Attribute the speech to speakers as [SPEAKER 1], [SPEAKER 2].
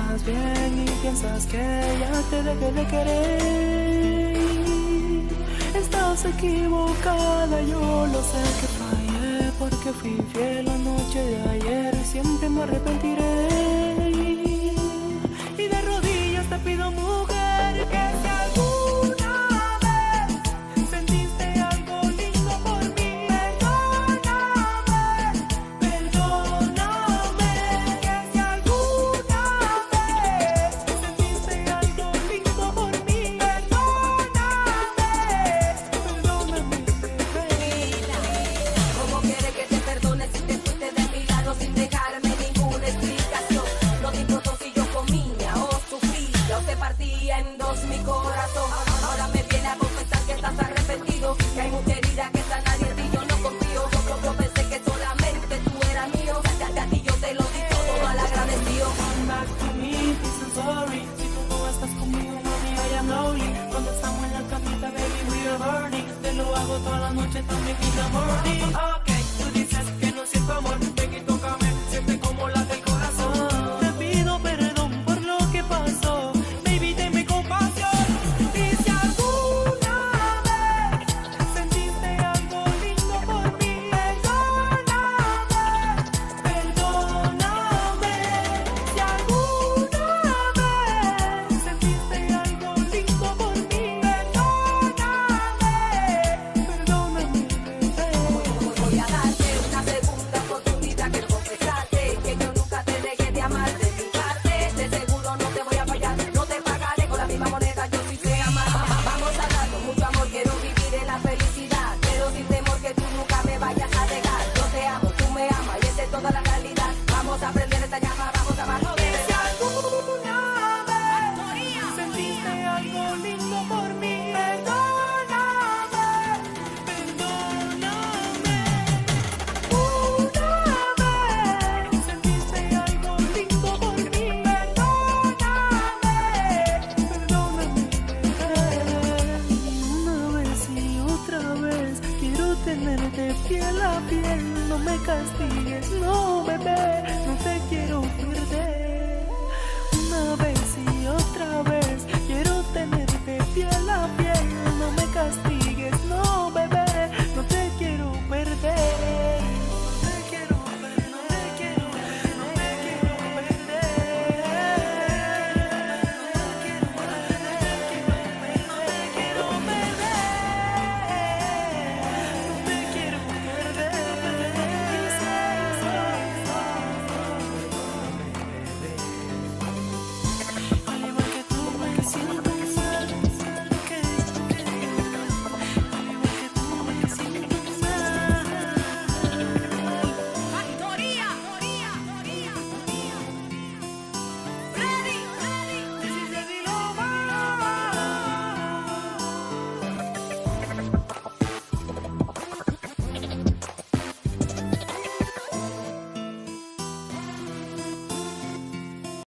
[SPEAKER 1] estás bien y piensas que ya te dejé de querer. Estás equivocada, yo lo sé que fallé porque fui fiel la noche de ayer y siempre me arrepentiré. Y de rodillas te pido, mujer, que si alguna vez sentiste algo lindo por mí, perdóname, que si alguna vez sentiste algo lindo por mí, perdóname,
[SPEAKER 2] ¿Cómo quieres que te perdone si te fuiste de mi lado sin dejarme ninguna explicación? No te importó si yo comía o sufría o se partía en dos mi corazón. Ahora me viene a confesar que estás arrepentido, que hay mucha herida que sana y en ti yo no confío. Yo pensé que solamente tú eras mío, ya a ti yo te lo di todo mal agradecido.
[SPEAKER 1] come back to me, please I'm sorry. Si tú no estás conmigo, mami, I am lonely. Cuando estamos en la camita, baby, we are burning. Te lo hago toda la noche, también in the morning.